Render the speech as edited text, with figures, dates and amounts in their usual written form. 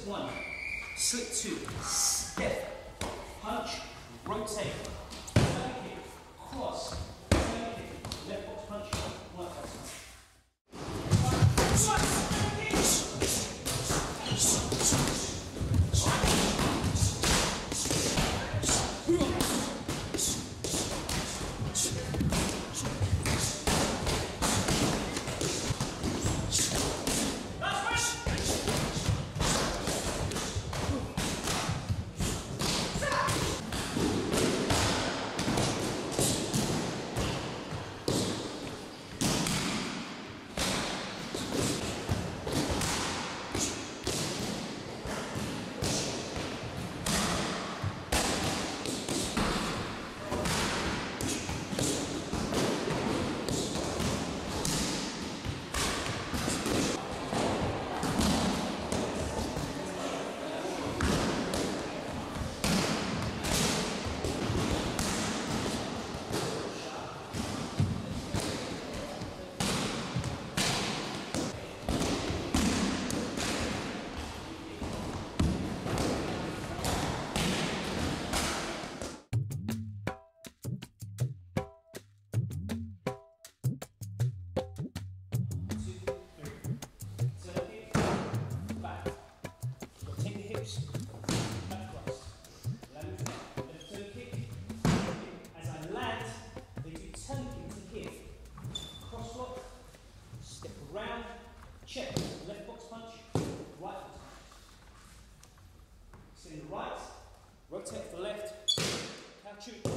one, slip two, step, punch, rotate, turn kick, cross, turn kick, left box punch, right box punch. Check, left box punch, right box punch. Sit in the right, rotate to the left, catch it.